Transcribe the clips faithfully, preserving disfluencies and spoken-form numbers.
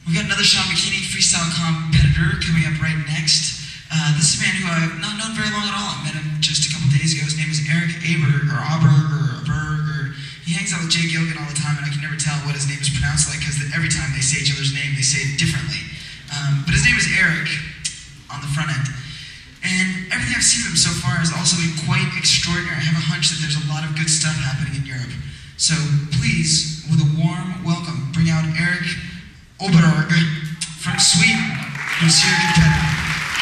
We've got another Sean McKinney Freestyle competitor coming up right next. Uh, this is a man who I've not known very long at all. I met him just a couple days ago. His name is Erik Aberg, or Aberg, or Aberg, or he hangs out with Jay Gilgan all the time, and I can never tell what his name is pronounced like, because every time they say each other's name, they say it differently. Um, but his name is Erik on the front end. And everything I've seen of him so far has also been quite extraordinary. I have a hunch that there's a lot of good stuff happening in Europe. So please, with a warm welcome, bring out Erik Aberg from Sweden, who's here competitive.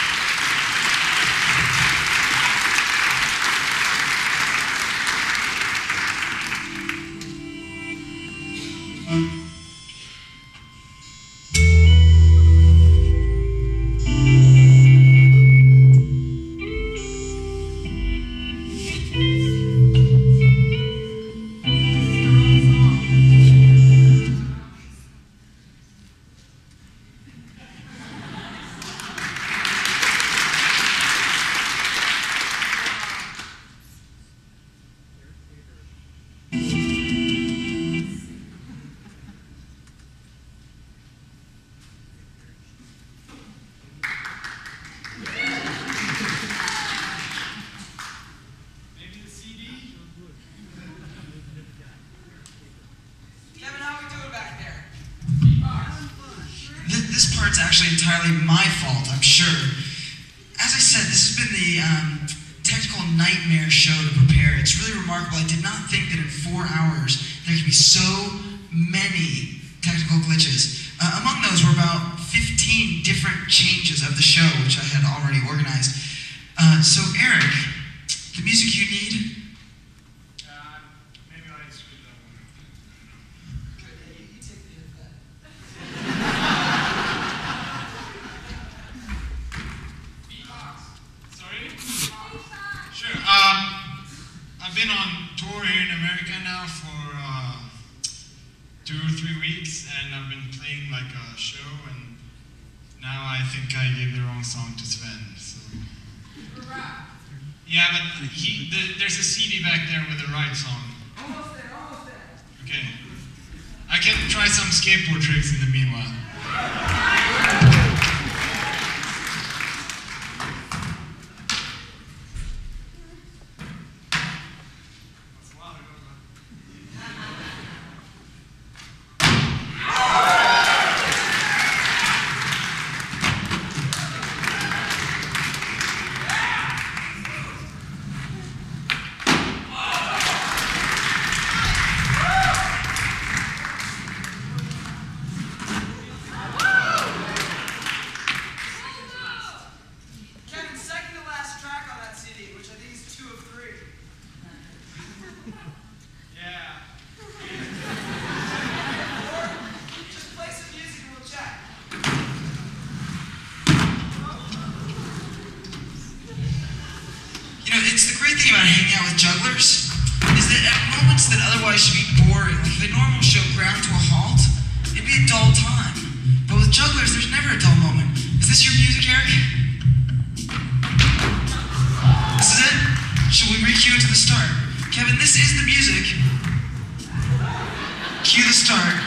This part's actually entirely my fault, I'm sure. As I said, this has been the um, technical nightmare show to prepare. It's really remarkable. I did not think that in four hours there could be so many technical glitches. Uh, among those were about fifteen different changes of the show, which I had already organized. Uh, so, Erik, the music you need? I've been on tour here in America now for uh, two or three weeks, and I've been playing like a show, and now I think I gave the wrong song to Sven. So. Yeah, but he, the, there's a C D back there with the right song. Almost there, almost there. Okay. I can try some skateboard tricks in the meanwhile. It's the great thing about hanging out with jugglers is that at moments that otherwise should be boring, like if a normal show ground to a halt, it'd be a dull time. But with jugglers, there's never a dull moment. Is this your music, Erik? This is it? Should we re-cue it to the start? Kevin, this is the music. Cue the start.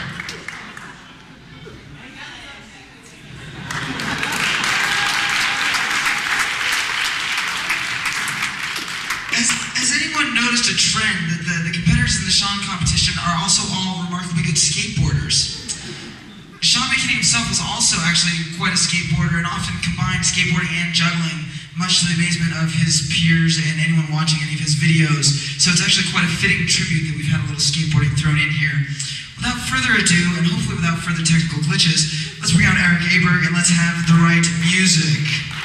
Has anyone noticed a trend that the, the competitors in the Sean competition are also all remarkably good skateboarders? Sean McKinney himself was also actually quite a skateboarder and often combined skateboarding and juggling, much to the amazement of his peers and anyone watching any of his videos. So it's actually quite a fitting tribute that we've had a little skateboarding thrown in here. Without further ado, and hopefully without further technical glitches, let's bring out Erik Aberg and let's have the right music.